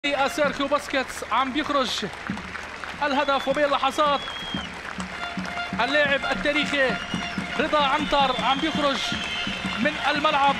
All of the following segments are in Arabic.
سيرخيو بوسكيتس عم بيخرج الهدف، وباللحظات اللاعب التاريخي رضا عنتر عم بيخرج من الملعب.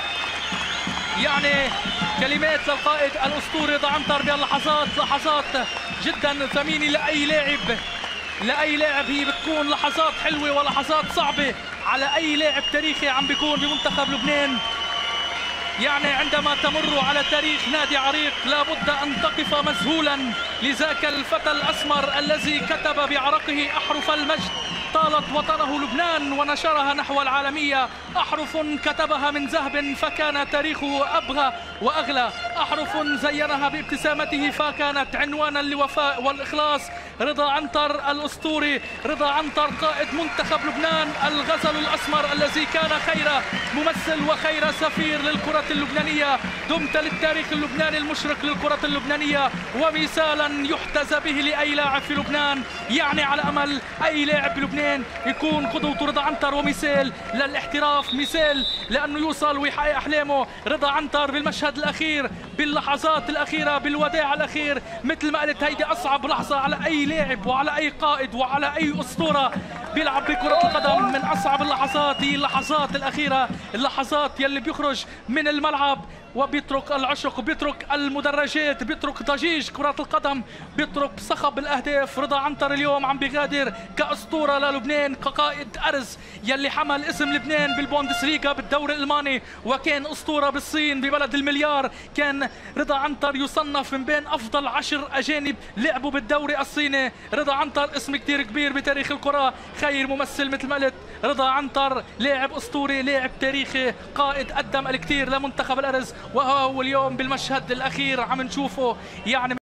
يعني كلمات للقائد الاسطوري رضا عنتر بهاللحظات لحظات جدا ثمينه لاي لاعب. هي بتكون لحظات حلوه ولحظات صعبه على اي لاعب تاريخي عم بيكون بمنتخب لبنان. يعني عندما تمر على تاريخ نادي عريق لابد أن تقف مذهولا لذاك الفتى الأسمر الذي كتب بعرقه أحرف المجد. طالت وطنه لبنان ونشرها نحو العالمية، أحرف كتبها من ذهب فكان تاريخه أبهى وأغلى، أحرف زينها بابتسامته فكانت عنوانا للوفاء والإخلاص. رضا عنتر الأسطوري، رضا عنتر قائد منتخب لبنان، الغزل الأسمر الذي كان خير ممثل وخير سفير للكرة اللبنانية. دمت للتاريخ اللبناني المشرق للكرة اللبنانية ومثالا يحتذى به لأي لاعب في لبنان. يعني على أمل أي لاعب بلبنان يكون قدوة رضا عنتر ومثال للاحتراف، مثال لأنه يوصل ويحقق أحلامه. رضا عنتر بالمشهد الأخير، باللحظات الأخيرة، بالوداع الأخير، مثل ما قلت هيدي أصعب لحظة على أي لاعب وعلى أي قائد وعلى أي أسطورة بيلعب بكرة القدم. من أصعب اللحظات هي اللحظات الأخيرة، اللحظات يلي بيخرج من الملعب وبيترك العشق، بيترك المدرجات، بيترك ضجيج كرة القدم، بيترك صخب الأهداف. رضا عنتر اليوم عم بيغادر كأسطورة للبنان، كقائد أرز يلي حمل اسم لبنان بالبوندسليغا بالدوري الألماني، وكان أسطورة بالصين ببلد المليار. كان رضا عنتر يصنف من بين أفضل 10 أجانب لعبوا بالدوري الصيني. رضا عنتر اسم كتير كبير بتاريخ الكرة، خير ممثل مثل ما قلت. رضا عنتر لاعب أسطوري، لاعب تاريخي، قائد قدم الكثير لمنتخب الأرز، وهو اليوم بالمشهد الأخير عم نشوفه. يعني